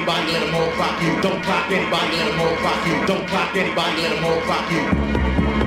anybody, let them all clock you. Don't clock anybody, let them all clock you. Don't clock anybody, let them all clock you.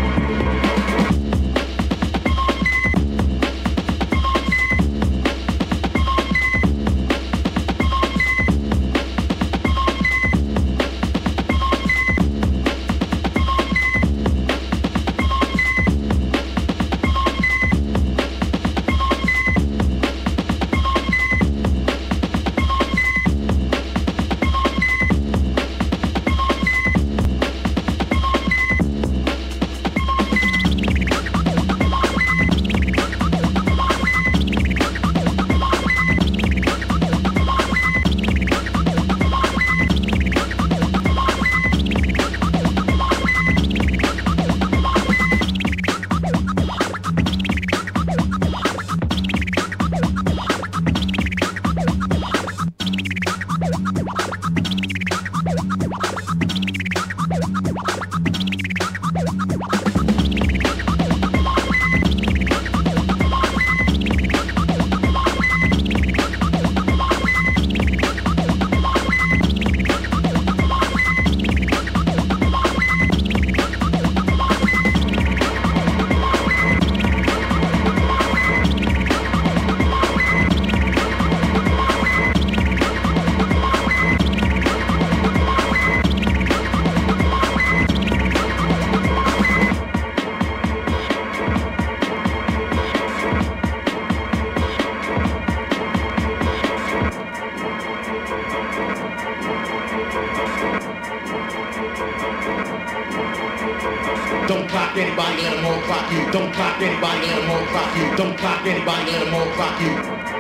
Don't clock anybody, let them all clock you. Don't clock anybody, let them all clock you. Don't clock anybody, let them all clock you.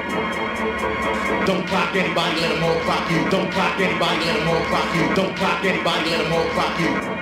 Don't clock anybody, let them all clock you. Don't clock anybody, let them all clock you. Don't clock anybody, let them all clock you.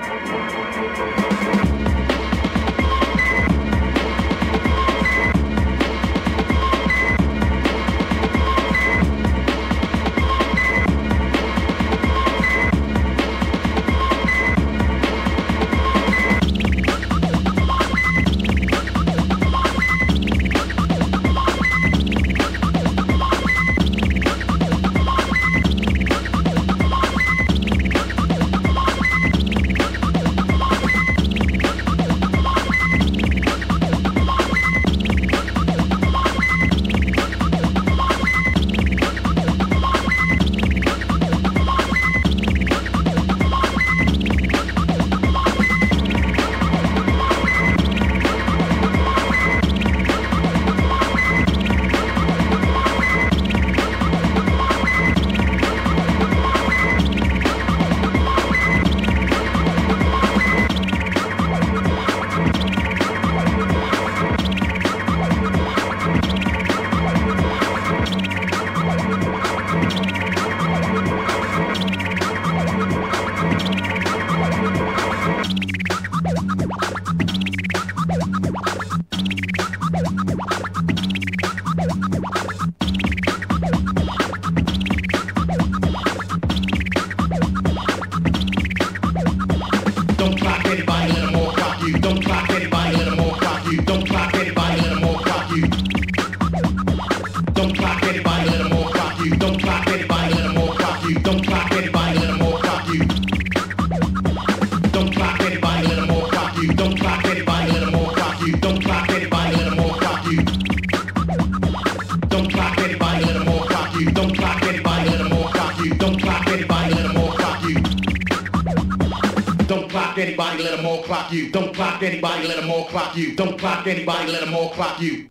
Anybody, let them all clock you. Don't clock anybody, let them all clock you. Don't clock anybody, let them all clock you.